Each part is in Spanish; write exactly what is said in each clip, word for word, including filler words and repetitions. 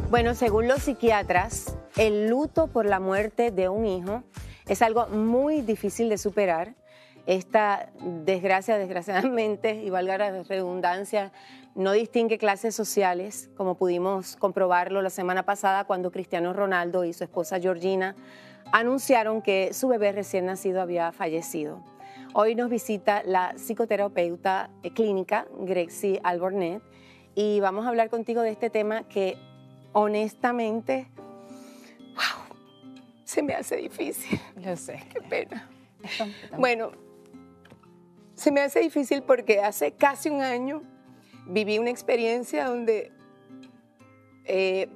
Bueno, según los psiquiatras, el luto por la muerte de un hijo es algo muy difícil de superar. Esta desgracia, desgraciadamente, y valga la redundancia, no distingue clases sociales, como pudimos comprobarlo la semana pasada cuando Cristiano Ronaldo y su esposa Georgina anunciaron que su bebé recién nacido había fallecido. Hoy nos visita la psicoterapeuta clínica Grexy Albornet y vamos a hablar contigo de este tema que honestamente, wow, se me hace difícil. Lo sé. Qué pena. Bueno, se me hace difícil porque hace casi un año viví una experiencia donde eh,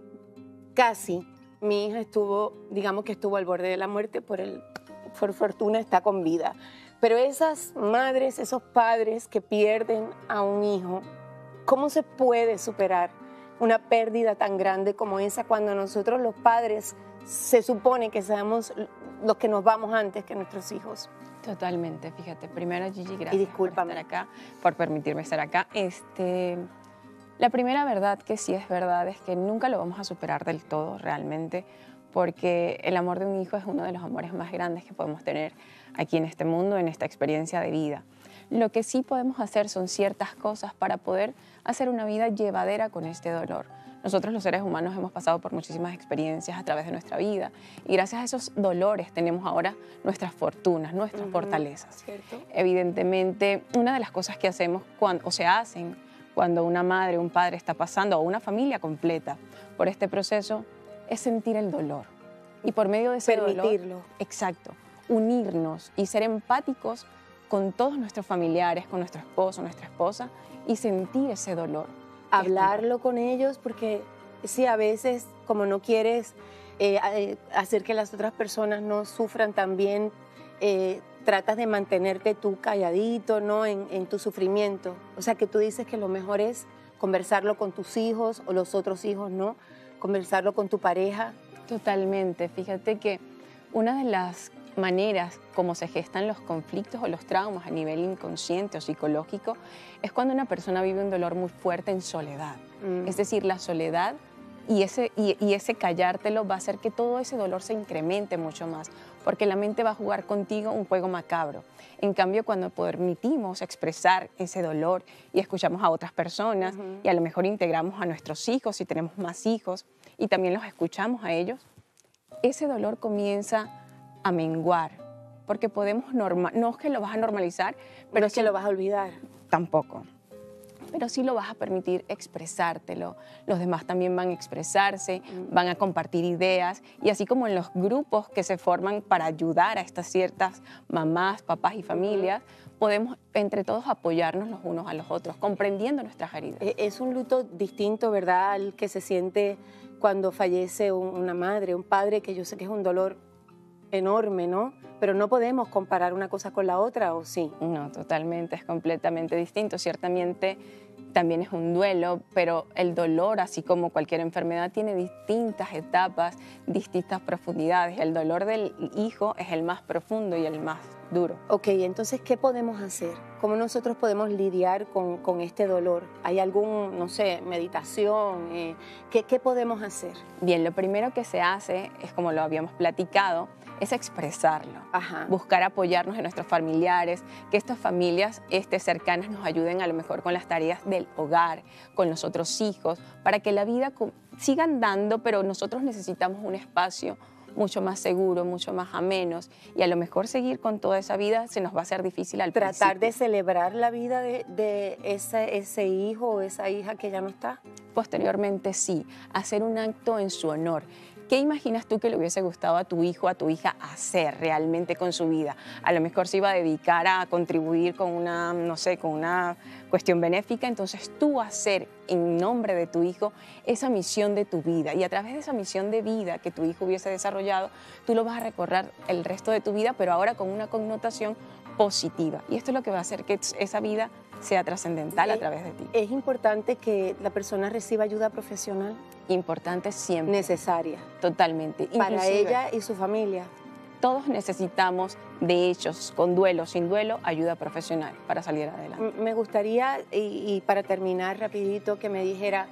casi mi hija estuvo, digamos que estuvo al borde de la muerte, por, el, por fortuna está con vida. Pero esas madres, esos padres que pierden a un hijo, ¿cómo se puede superar una pérdida tan grande como esa cuando nosotros los padres se supone que seamos los que nos vamos antes que nuestros hijos? Totalmente, fíjate. Primero, Gigi, gracias y discúlpame. por estar acá, por permitirme estar acá. Este, la primera verdad que sí es verdad es que nunca lo vamos a superar del todo realmente, porque el amor de un hijo es uno de los amores más grandes que podemos tener aquí en este mundo, en esta experiencia de vida. Lo que sí podemos hacer son ciertas cosas para poder hacer una vida llevadera con este dolor. Nosotros los seres humanos hemos pasado por muchísimas experiencias a través de nuestra vida y gracias a esos dolores tenemos ahora nuestras fortunas, nuestras uh-huh, fortalezas. ¿Cierto? Evidentemente, una de las cosas que hacemos cuando, o se hacen cuando una madre o un padre está pasando, o una familia completa, por este proceso, es sentir el dolor. Y por medio de ese permitirlo. dolor, exacto, unirnos y ser empáticos con todos nuestros familiares, con nuestro esposo, nuestra esposa, y sentir ese dolor. Hablarlo con ellos, porque sí, a veces, como no quieres eh, hacer que las otras personas no sufran también, eh, tratas de mantenerte tú calladito, ¿no? En, en tu sufrimiento. O sea, que tú dices que lo mejor es conversarlo con tus hijos o los otros hijos, ¿no? Conversarlo con tu pareja. Totalmente. Fíjate que una de las maneras como se gestan los conflictos o los traumas a nivel inconsciente o psicológico es cuando una persona vive un dolor muy fuerte en soledad. Mm. Es decir, la soledad y ese, y, y ese callártelo va a hacer que todo ese dolor se incremente mucho más, porque la mente va a jugar contigo un juego macabro. En cambio, cuando permitimos expresar ese dolor y escuchamos a otras personas, uh-huh, y a lo mejor integramos a nuestros hijos si tenemos más hijos y también los escuchamos a ellos, ese dolor comienza a menguar, porque podemos normal, no es que lo vas a normalizar, pero no es que sí, lo vas a olvidar. Tampoco. Pero sí lo vas a permitir expresártelo. Los demás también van a expresarse, mm. van a compartir ideas, y así como en los grupos que se forman para ayudar a estas ciertas mamás, papás y familias, mm. podemos entre todos apoyarnos los unos a los otros, comprendiendo nuestras heridas. Es un luto distinto, ¿verdad?, al que se siente cuando fallece una madre, un padre, que yo sé que es un dolor enorme, ¿no? Pero no podemos comparar una cosa con la otra, ¿o sí? No, totalmente, es completamente distinto. Ciertamente también es un duelo, pero el dolor, así como cualquier enfermedad, tiene distintas etapas, distintas profundidades. El dolor del hijo es el más profundo y el más duro. Ok, entonces, ¿qué podemos hacer? ¿Cómo nosotros podemos lidiar con, con este dolor? ¿Hay algún, no sé, meditación? Eh, ¿qué, ¿Qué podemos hacer? Bien, lo primero que se hace es, como lo habíamos platicado, es expresarlo. Ajá. Buscar apoyarnos en nuestros familiares, que estas familias este, cercanas nos ayuden a lo mejor con las tareas del hogar, con los otros hijos, para que la vida siga andando, pero nosotros necesitamos un espacio mucho más seguro, mucho más ameno, y a lo mejor seguir con toda esa vida se nos va a hacer difícil al Tratar principio. de celebrar la vida de, de ese, ese hijo o esa hija que ya no está. Posteriormente sí, hacer un acto en su honor. ¿Qué imaginas tú que le hubiese gustado a tu hijo o a tu hija hacer realmente con su vida? A lo mejor se iba a dedicar a contribuir con una, no sé, con una cuestión benéfica, entonces tú hacer en nombre de tu hijo esa misión de tu vida, y a través de esa misión de vida que tu hijo hubiese desarrollado, tú lo vas a recorrer el resto de tu vida, pero ahora con una connotación positiva. Y esto es lo que va a hacer que esa vida sea trascendental a través de ti. Es importante que la persona reciba ayuda profesional. Importante siempre. Necesaria. Totalmente. Para Inclusive, ella y su familia. Todos necesitamos, de hechos, con duelo, sin duelo, ayuda profesional para salir adelante. Me gustaría, y, y para terminar rapidito, que me dijera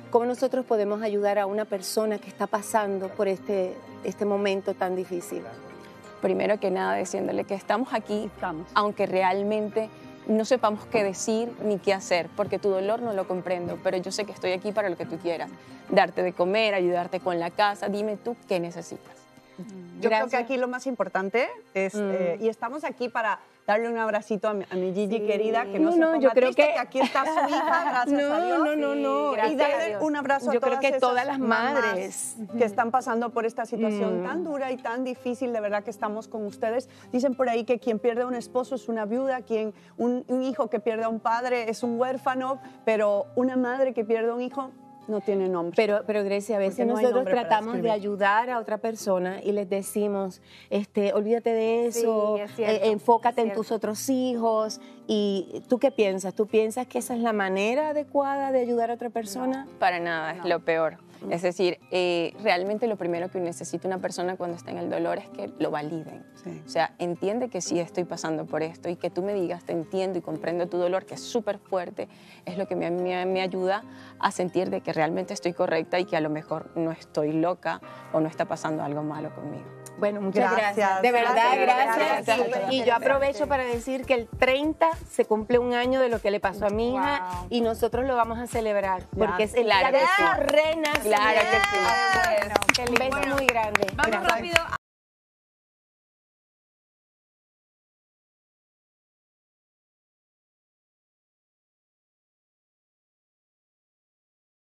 ¿cómo nosotros podemos ayudar a una persona que está pasando por este, este momento tan difícil? Primero que nada, diciéndole que estamos aquí, Estamos. aunque realmente no sepamos qué decir ni qué hacer, porque tu dolor no lo comprendo, pero yo sé que estoy aquí para lo que tú quieras, darte de comer, ayudarte con la casa, dime tú qué necesitas. Yo Gracias. creo que aquí lo más importante es, Mm. eh, y estamos aquí para darle un abracito a mi, a mi Gigi Sí. querida, que no, No, se no, ponga yo creo triste, que- aquí está su hija, gracias No, a Dios. no, no, no, Y gracias darle a Dios. un abrazo a Yo creo todas que esas todas las mamás madres. que están pasando por esta situación Mm. tan dura y tan difícil, de verdad que estamos con ustedes. Dicen por ahí que quien pierde a un esposo es una viuda, quien un, un hijo que pierde a un padre es un huérfano, pero una madre que pierde a un hijo no tiene nombre. Pero, pero Grecia, a veces Porque no hay nosotros nombre para tratamos de escribir. ayudar a otra persona y les decimos, este, olvídate de eso, Sí, es cierto, eh, enfócate es en tus cierto. otros hijos. ¿Y tú qué piensas? ¿Tú piensas que esa es la manera adecuada de ayudar a otra persona? Para nada, es lo peor. Es decir, eh, realmente lo primero que necesita una persona cuando está en el dolor es que lo validen. Sí. O sea, entiende que sí estoy pasando por esto y que tú me digas, te entiendo y comprendo tu dolor, que es súper fuerte, es lo que me, me, me ayuda a sentir de que realmente estoy correcta y que a lo mejor no estoy loca o no está pasando algo malo conmigo. Bueno, muchas Gracias. gracias. De verdad, Gracias, gracias. gracias. Y, y yo aprovecho para decir que el treinta se cumple un año de lo que le pasó a mi hija Wow. y nosotros lo vamos a celebrar porque es el Claro día de que sí. su reina. Claro que sí. Bueno, qué Un lindo. beso muy grande. Vamos Gracias. rápido